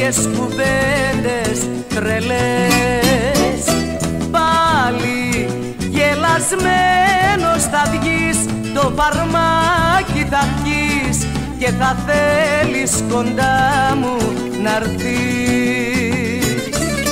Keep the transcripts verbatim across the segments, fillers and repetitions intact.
λίγες κουβέντες τρελές. Πάλι γελασμένος θα βγεις, το φαρμάκι θα πιεις και θα θέλεις κοντά μου να'ρθείς.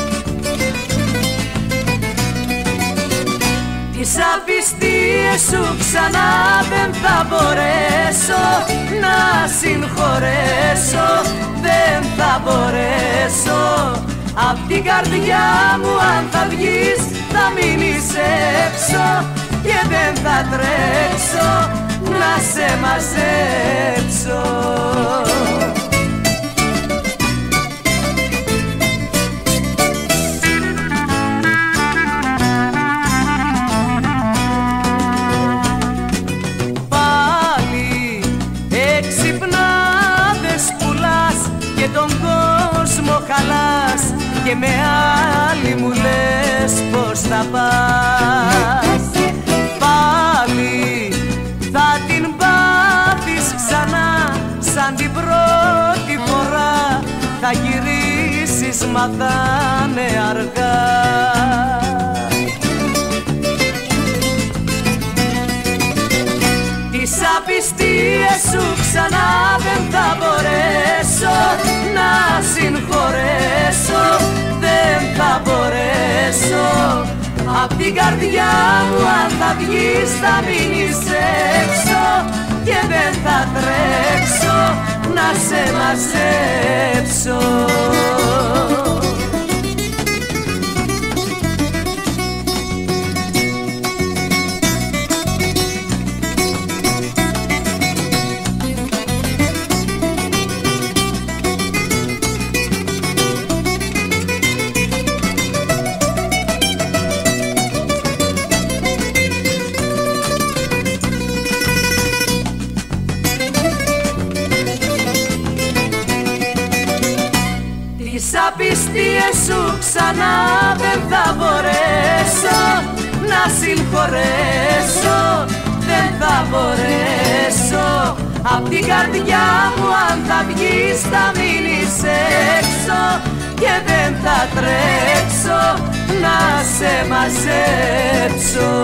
Τις απιστίες σου ξανά δεν θα μπορέσω να συγχωρέσω, δεν θα μπορέσω. Απ' την καρδιά μου αν θα βγεις θα μείνεις έξω και δεν θα τρέξω να σε μαζέψω. Χαλάς και με άλλη μου λες πως θα πας. Πάλι θα την πάθεις ξανά σαν την πρώτη φορά, θα γυρίσεις μα θα είναι αργά. Τις απιστίες σου ξανά δεν θα μπορέσω να συγχωρέσω, δεν θα μπορέσω. Απ' την καρδιά μου αν θα βγεις θα μείνεις έξω και δεν θα τρέξω να σε μαζέψω. Τις απιστίες σου ξανά δεν θα μπορέσω να συγχωρέσω, δεν θα μπορέσω. Απ' την καρδιά μου αν θα βγεις θα μείνεις έξω και δεν θα τρέξω να σε μαζέψω.